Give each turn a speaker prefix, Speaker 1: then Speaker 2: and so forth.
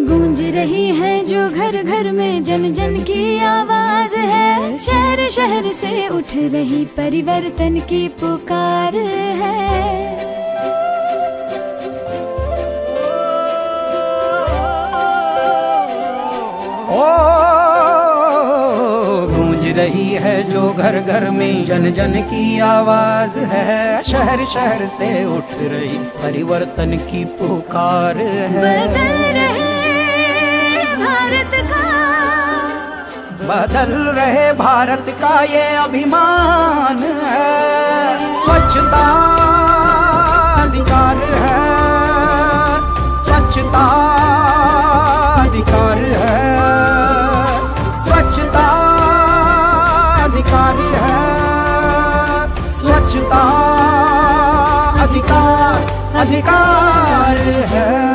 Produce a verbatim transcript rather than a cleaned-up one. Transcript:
Speaker 1: गूंज रही है जो घर घर में, जन जन की आवाज है। शहर शहर से उठ रही परिवर्तन की पुकार है।
Speaker 2: रही है जो घर घर में, जन जन की आवाज है। शहर शहर से उठ रही परिवर्तन की पुकार है।
Speaker 1: बदल रहे भारत का,
Speaker 2: बदल रहे भारत का ये अभिमान है। स्वच्छता अधिकार है, स्वच्छता अधिकार है, स्वच्छता अधिकार है, स्वच्छता अधिकार अधिकार है।